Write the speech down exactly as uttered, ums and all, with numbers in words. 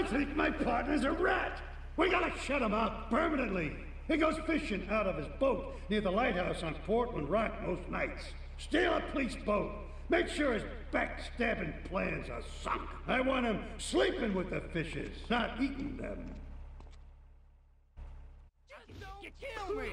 think my partner's a rat. We gotta shut him out permanently. He goes fishing out of his boat near the lighthouse on Portland Rock most nights. Steal a police boat. Make sure his backstabbing plans are sunk. I want him sleeping with the fishes, not eating them. Just don't you kill me!